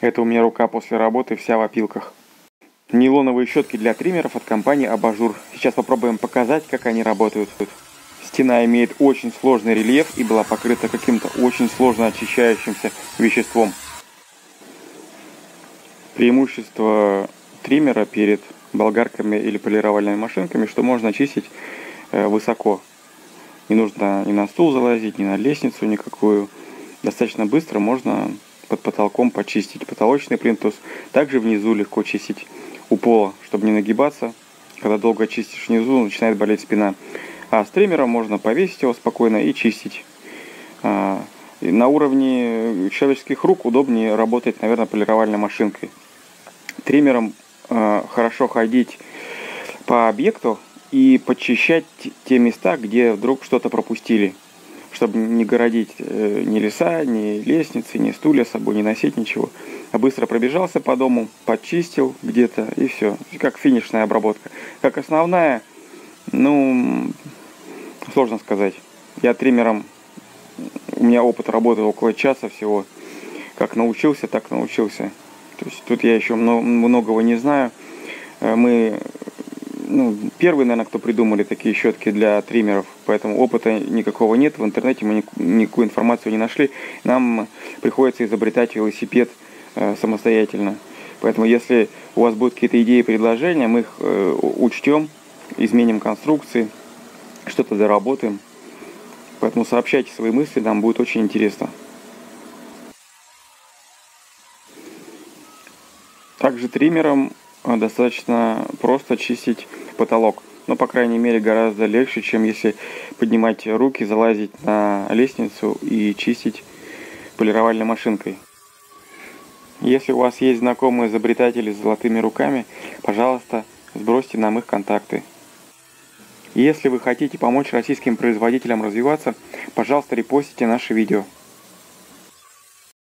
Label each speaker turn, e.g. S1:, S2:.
S1: Это у меня рука после работы вся в опилках. Нейлоновые щетки для триммеров от компании Абажур. Сейчас попробуем показать, как они работают. Стена имеет очень сложный рельеф и была покрыта каким-то очень сложно очищающимся веществом. Преимущество триммера перед болгарками или полировальными машинками, что можно чистить высоко. Не нужно ни на стул залазить, ни на лестницу никакую. Достаточно быстро можно под потолком почистить потолочный плинтус. Также внизу легко чистить у пола, чтобы не нагибаться. Когда долго чистишь внизу, начинает болеть спина. А с триммером можно повесить его спокойно и чистить. На уровне человеческих рук удобнее работать, наверное, полировальной машинкой. Триммером хорошо ходить по объекту и подчищать те места, где вдруг что-то пропустили, чтобы не городить ни леса, ни лестницы, ни стулья с собой, не носить ничего. А быстро пробежался по дому, подчистил где-то и все. Как финишная обработка. Как основная, сложно сказать. Я триммером, у меня опыт работы около часа всего. Как научился, так научился. То есть тут я еще многого не знаю. Мы первые, наверное, кто придумали такие щетки для триммеров, поэтому опыта никакого нет. В интернете мы никакую информацию не нашли. Нам приходится изобретать велосипед самостоятельно. Поэтому если у вас будут какие-то идеи и предложения, мы их учтем, изменим конструкции, что-то доработаем. Поэтому сообщайте свои мысли, нам будет очень интересно. Также триммером достаточно просто чистить потолок. Но, по крайней мере, гораздо легче, чем если поднимать руки, залазить на лестницу и чистить полировальной машинкой. Если у вас есть знакомые изобретатели с золотыми руками, пожалуйста, сбросьте нам их контакты. Если вы хотите помочь российским производителям развиваться, пожалуйста, репостите наши видео.